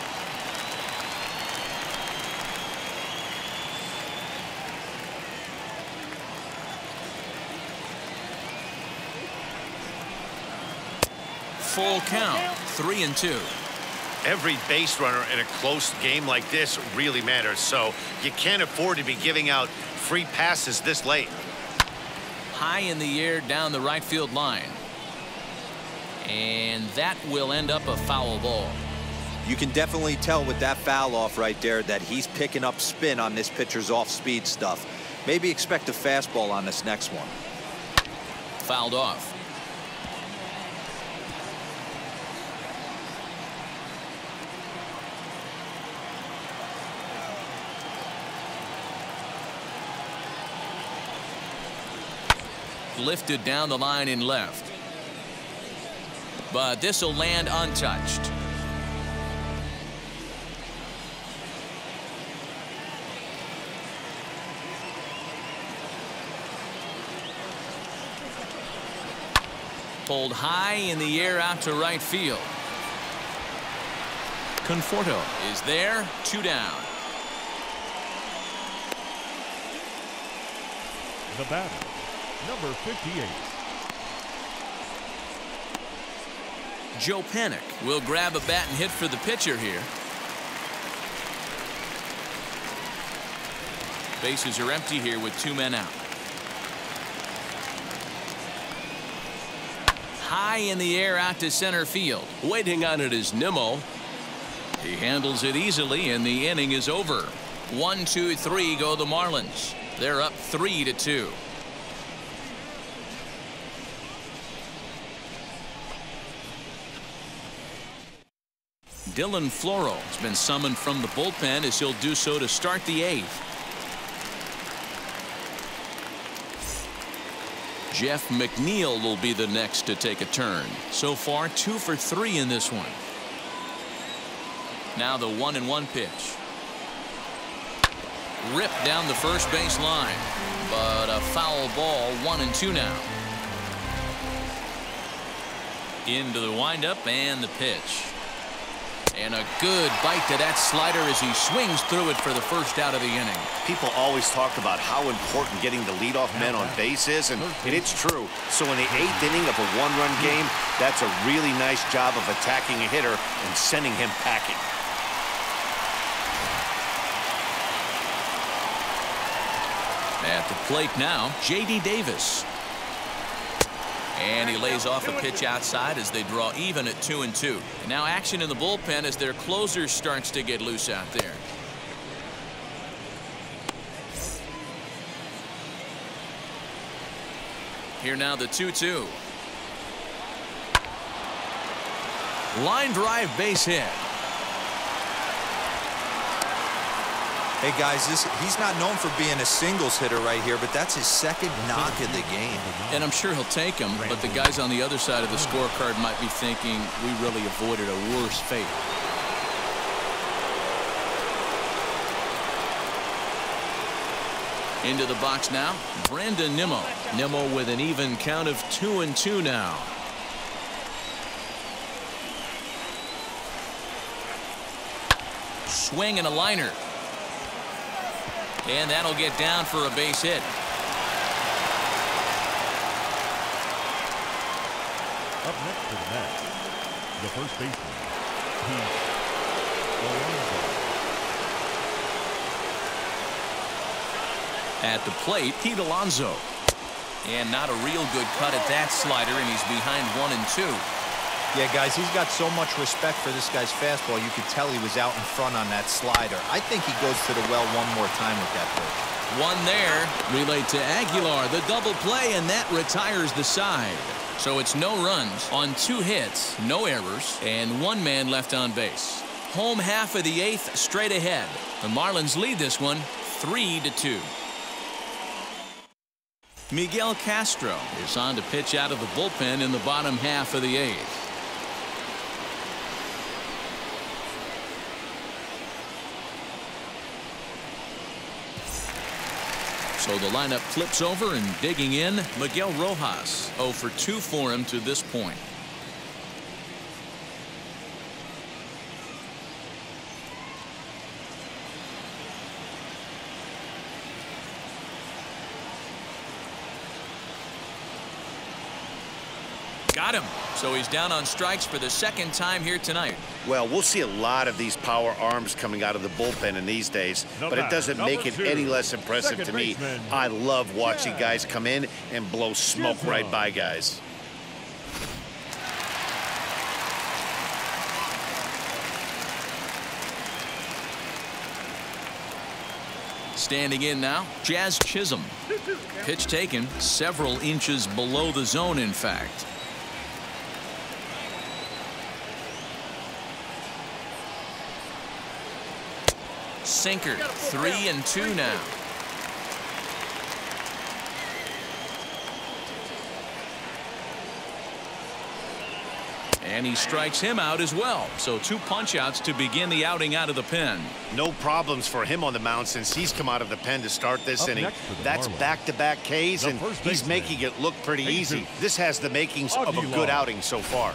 [SPEAKER 1] Full count. Three and two.
[SPEAKER 3] Every base runner in a close game like this really matters, so you can't afford to be giving out free passes this late.
[SPEAKER 1] High in the air down the right field line. And that will end up a foul ball.
[SPEAKER 4] You can definitely tell with that foul off right there that he's picking up spin on this pitcher's off-speed stuff. Maybe expect a fastball on this next one.
[SPEAKER 1] Fouled off. Lifted down the line in left. But this will land untouched. Pulled high in the air out to right field. Conforto is there. Two down.
[SPEAKER 2] The batter, number fifty-eight.
[SPEAKER 1] Joe Panik will grab a bat and hit for the pitcher here. Bases are empty here with two men out. High in the air out to center field.
[SPEAKER 6] Waiting on it is Nimmo.
[SPEAKER 1] He handles it easily, and the inning is over. One, two, three go the Marlins. They're up three to two. Dylan Floro has been summoned from the bullpen as he'll do so to start the eighth. Jeff McNeil will be the next to take a turn. So far, two for three in this one. Now the one and one pitch. Ripped down the first base line, but a foul ball. One and two now. Into the windup and the pitch. And a good bite to that slider as he swings through it for the first out of the inning.
[SPEAKER 3] People always talk about how important getting the leadoff men on base is, and it's true. So in the eighth inning of a one-run game, that's a really nice job of attacking a hitter and sending him packing.
[SPEAKER 1] At the plate now, J D Davis. And he lays off a pitch outside as they draw even at two and two. And now action in the bullpen as their closer starts to get loose out there. Here now the two two. Line drive base hit.
[SPEAKER 4] Hey guys, this he's not known for being a singles hitter right here, but that's his second knock of the game.
[SPEAKER 1] And I'm sure he'll take him, but the guys on the other side of the scorecard might be thinking we really avoided a worse fate. Into the box now, Brandon Nimmo. Nimmo with an even count of two and two now. Swing and a liner. And that'll get down for a base hit.
[SPEAKER 2] Up next for the Mets, the first baseman, Pete Alonso.
[SPEAKER 1] At the plate, Pete Alonso. And not a real good cut at that slider, and he's behind one and two.
[SPEAKER 4] Yeah, guys, he's got so much respect for this guy's fastball. You could tell he was out in front on that slider. I think he goes to the well one more time with that pitch.
[SPEAKER 1] One there. Relayed to Aguilar, the double play, and that retires the side. So it's no runs on two hits, no errors, and one man left on base. Home half of the eighth straight ahead. The Marlins lead this one three to two. Miguel Castro is on to pitch out of the bullpen in the bottom half of the eighth. So the lineup flips over, and digging in, Miguel Rojas. oh for two for him to this point. Got him. So he's down on strikes for the second time here tonight.
[SPEAKER 3] Well, we'll see a lot of these power arms coming out of the bullpen in these days,
[SPEAKER 2] No
[SPEAKER 3] but it
[SPEAKER 2] matter.
[SPEAKER 3] doesn't
[SPEAKER 2] Number
[SPEAKER 3] make it
[SPEAKER 2] two,
[SPEAKER 3] any less impressive
[SPEAKER 2] second
[SPEAKER 3] to me.
[SPEAKER 2] baseman,
[SPEAKER 3] I love watching
[SPEAKER 2] Chad
[SPEAKER 3] guys come in and blow smoke
[SPEAKER 2] Chisholm.
[SPEAKER 3] right by guys.
[SPEAKER 1] Standing in now, Jazz Chisholm. Pitch taken several inches below the zone, in fact. Sinker, three and two now. And he strikes him out as well. So two punch outs to begin the outing out of the pen.
[SPEAKER 3] No problems for him on the mound since he's come out of the pen to start this
[SPEAKER 2] Up
[SPEAKER 3] inning.
[SPEAKER 2] next for the
[SPEAKER 3] That's
[SPEAKER 2] Marlins,
[SPEAKER 3] back-to-back Ks,
[SPEAKER 2] the
[SPEAKER 3] and
[SPEAKER 2] first
[SPEAKER 3] he's
[SPEAKER 2] baseman,
[SPEAKER 3] making it look pretty
[SPEAKER 2] Jesus
[SPEAKER 3] easy. This has the makings of a
[SPEAKER 2] Aguilar.
[SPEAKER 3] good outing so far.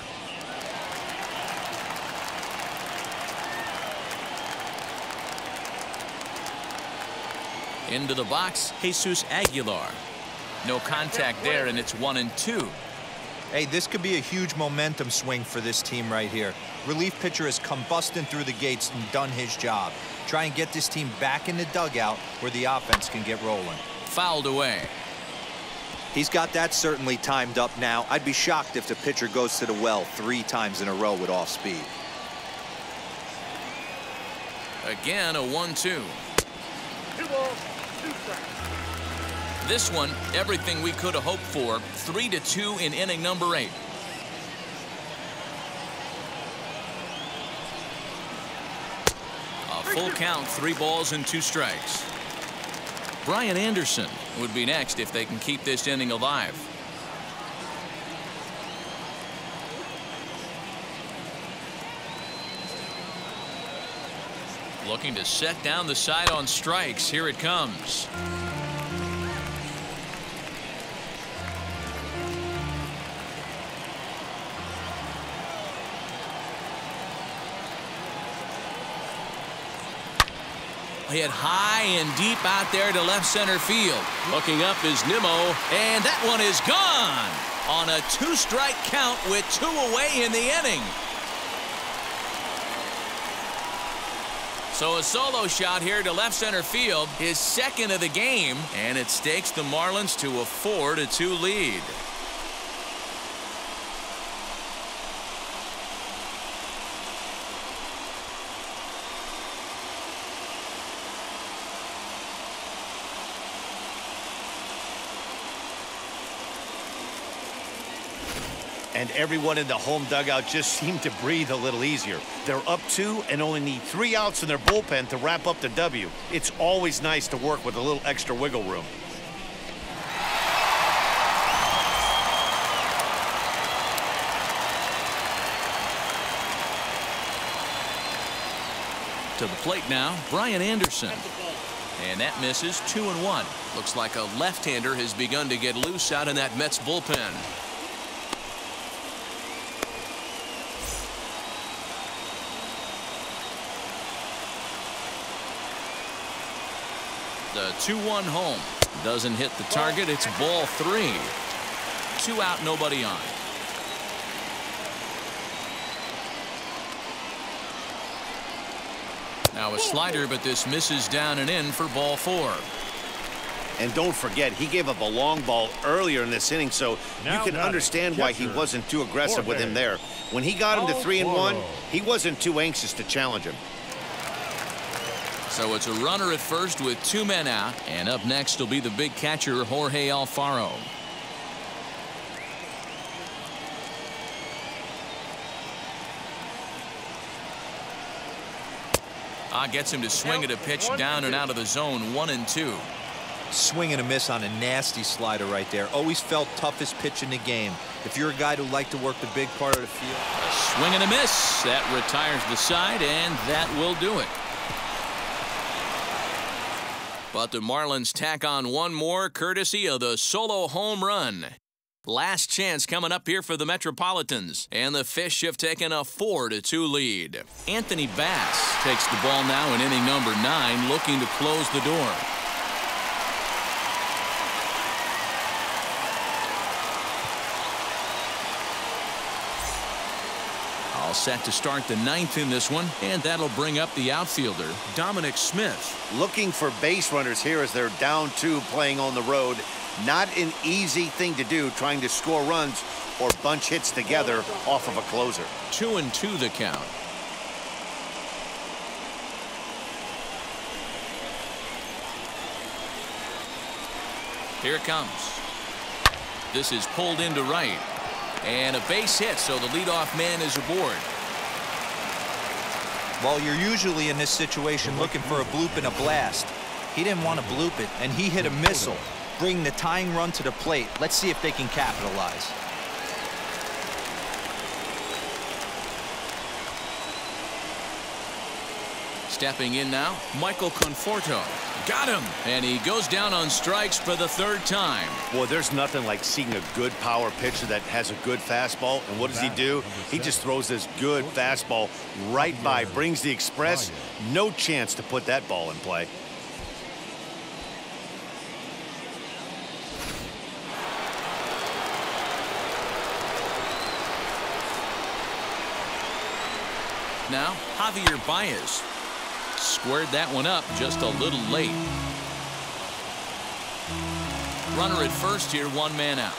[SPEAKER 1] Into the box, Jesus Aguilar. No contact there, and it's one and two.
[SPEAKER 4] Hey, this could be a huge momentum swing for this team right here. Relief pitcher has come busting through the gates and done his job. Try and get this team back in the dugout where the offense can get rolling.
[SPEAKER 1] Fouled away.
[SPEAKER 4] He's got that certainly timed up now. I'd be shocked if the pitcher goes to the well three times in a row with off speed.
[SPEAKER 1] Again, a one two.
[SPEAKER 7] Two balls, two strikes.
[SPEAKER 1] This one, everything we could have hoped for. Three to two in inning number eight. A full count, three balls and two strikes. Brian Anderson would be next if they can keep this inning alive. Looking to set down the side on strikes. Here it comes. Hit high and deep out there to left center field. Looking up is Nimmo, and that one is gone on a two-strike count with two away in the inning. So a solo shot here to left center field, his second of the game, and it stakes the Marlins to a four to two lead.
[SPEAKER 3] And everyone in the home dugout just seemed to breathe a little easier. They're up two and only need three outs in their bullpen to wrap up the W. It's always nice to work with a little extra wiggle room.
[SPEAKER 1] To the plate now, Brian Anderson. And that misses two and one. Looks like a left-hander has begun to get loose out in that Mets bullpen. The two one home. Doesn't hit the target. It's ball three. Two out, nobody on. Now a slider, but this misses down and in for ball four.
[SPEAKER 3] And don't forget, he gave up a long ball earlier in this inning, so
[SPEAKER 2] Now
[SPEAKER 3] you can
[SPEAKER 2] batting,
[SPEAKER 3] understand why he
[SPEAKER 2] catcher,
[SPEAKER 3] wasn't too aggressive with him
[SPEAKER 2] Jorge
[SPEAKER 3] there. When he got him to three and one,
[SPEAKER 2] Alfaro.
[SPEAKER 3] he wasn't too anxious to challenge him.
[SPEAKER 1] So it's a runner at first with two men out, and up next will be the big catcher Jorge Alfaro. Ah, gets him to swing at a pitch down and out of the zone, one and two.
[SPEAKER 4] Swing and a miss on a nasty slider right there. Always felt toughest pitch in the game. If you're a guy who liked to work the big part of the field.
[SPEAKER 1] A swing and a miss. That retires the side, and that will do it. But the Marlins tack on one more courtesy of the solo home run. Last chance coming up here for the Metropolitans, and the Fish have taken a four to two lead. Anthony Bass takes the ball now in inning number nine, looking to close the door. All set to start the ninth in this one, and that'll bring up the outfielder, Dominic Smith.
[SPEAKER 3] Looking for base runners here as they're down two playing on the road. Not an easy thing to do, trying to score runs or bunch hits together off of a closer.
[SPEAKER 1] Two and two the count. Here it comes. This is pulled into right. And a base hit, so the leadoff man is aboard.
[SPEAKER 4] Well, you're usually in this situation looking for a bloop and a blast. He didn't want to bloop it, and he hit a missile, bringing the tying run to the plate. Let's see if they can capitalize.
[SPEAKER 1] Stepping in now, Michael Conforto. Got him! And he goes down on strikes for the third time.
[SPEAKER 3] Boy, there's nothing like seeing a good power pitcher that has a good fastball. And what does he do? He just throws this good fastball right by, brings the express. No chance to put that ball in play.
[SPEAKER 1] Now, Javier Baez. Squared that one up just a little late. Runner at first here, one man out.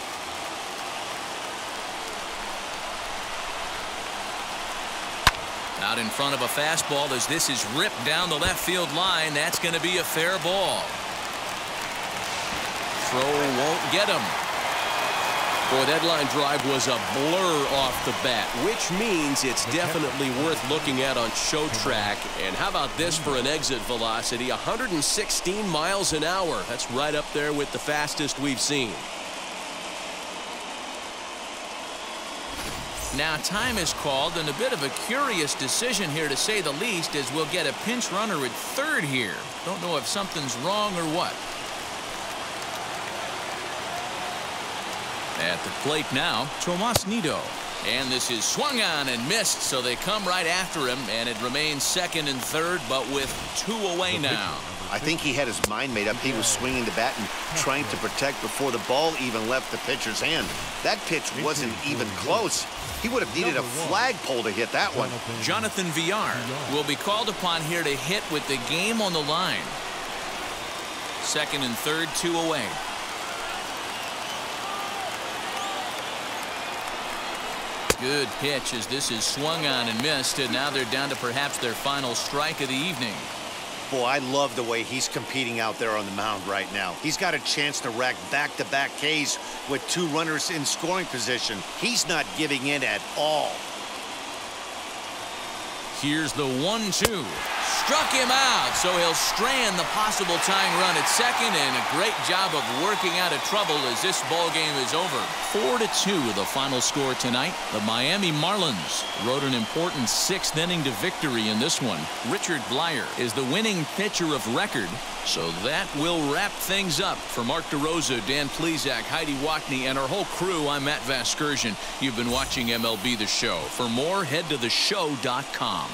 [SPEAKER 1] Out in front of a fastball as this is ripped down the left field line. That's going to be a fair ball. Throw won't get him. Boy, that line drive was a blur off the bat.
[SPEAKER 6] Which means it's definitely worth looking at on Show Track. And how about this for an exit velocity? one hundred sixteen miles an hour. That's right up there with the fastest we've seen.
[SPEAKER 1] Now time is called, and a bit of a curious decision here to say the least, as we'll get a pinch runner at third here. Don't know if something's wrong or what. At the plate now, Tomas Nido. And this is swung on and missed, so they come right after him, and it remains second and third, but with two away now.
[SPEAKER 3] I think he had his mind made up. He was swinging the bat and trying to protect before the ball even left the pitcher's hand. That pitch wasn't even close. He would have needed a flagpole to hit that one.
[SPEAKER 1] Jonathan Villar will be called upon here to hit with the game on the line. Second and third, two away. Good pitch as this is swung on and missed, and now they're down to perhaps their final strike of the evening.
[SPEAKER 3] Boy, I love the way he's competing out there on the mound right now. He's got a chance to rack back-to-back Ks with two runners in scoring position. He's not giving in at all.
[SPEAKER 1] Here's the one two. Struck him out, so he'll strand the possible tying run at second, and a great job of working out of trouble as this ball game is over. Four to two, the final score tonight. The Miami Marlins rode an important sixth inning to victory in this one. Richard Bleier is the winning pitcher of record, so that will wrap things up. For Mark DeRosa, Dan Plesac, Heidi Watney, and our whole crew, I'm Matt Vasgersian. You've been watching M L B The Show. For more, head to the show dot com.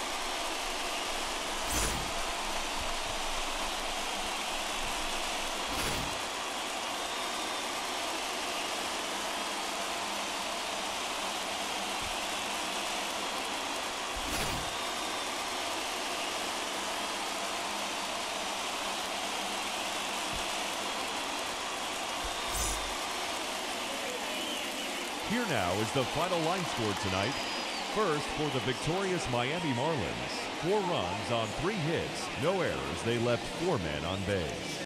[SPEAKER 2] Here now is the final line score tonight. First, for the victorious Miami Marlins, four runs on three hits, no errors. They left four men on base.